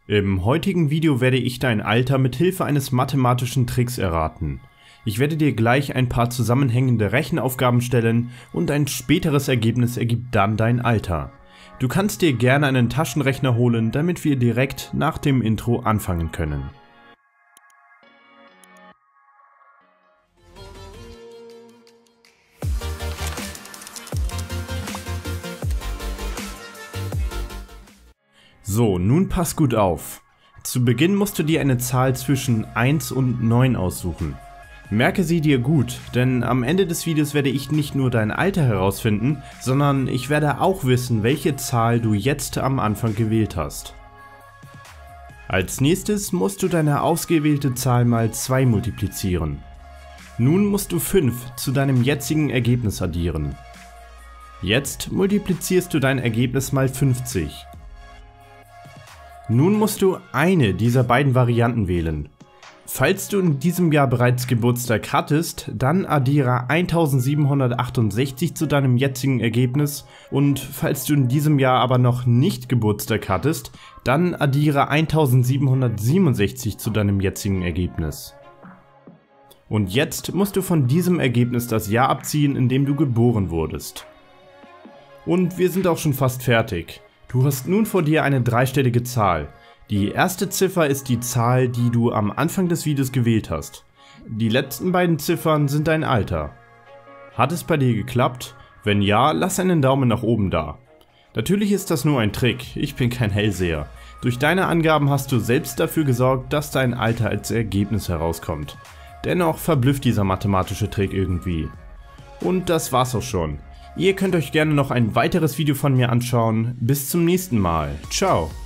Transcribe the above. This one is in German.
Im heutigen Video werde ich dein Alter mit Hilfe eines mathematischen Tricks erraten. Ich werde dir gleich ein paar zusammenhängende Rechenaufgaben stellen und ein späteres Ergebnis ergibt dann dein Alter. Du kannst dir gerne einen Taschenrechner holen, damit wir direkt nach dem Intro anfangen können. So, nun pass gut auf. Zu Beginn musst du dir eine Zahl zwischen 1 und 9 aussuchen. Merke sie dir gut, denn am Ende des Videos werde ich nicht nur dein Alter herausfinden, sondern ich werde auch wissen, welche Zahl du jetzt am Anfang gewählt hast. Als nächstes musst du deine ausgewählte Zahl mal 2 multiplizieren. Nun musst du 5 zu deinem jetzigen Ergebnis addieren. Jetzt multiplizierst du dein Ergebnis mal 50. Nun musst du eine dieser beiden Varianten wählen. Falls du in diesem Jahr bereits Geburtstag hattest, dann addiere 1768 zu deinem jetzigen Ergebnis und falls du in diesem Jahr aber noch nicht Geburtstag hattest, dann addiere 1767 zu deinem jetzigen Ergebnis. Und jetzt musst du von diesem Ergebnis das Jahr abziehen, in dem du geboren wurdest. Und wir sind auch schon fast fertig. Du hast nun vor dir eine dreistellige Zahl. Die erste Ziffer ist die Zahl, die du am Anfang des Videos gewählt hast. Die letzten beiden Ziffern sind dein Alter. Hat es bei dir geklappt? Wenn ja, lass einen Daumen nach oben da. Natürlich ist das nur ein Trick, ich bin kein Hellseher. Durch deine Angaben hast du selbst dafür gesorgt, dass dein Alter als Ergebnis herauskommt. Dennoch verblüfft dieser mathematische Trick irgendwie. Und das war's auch schon. Ihr könnt euch gerne noch ein weiteres Video von mir anschauen. Bis zum nächsten Mal. Ciao.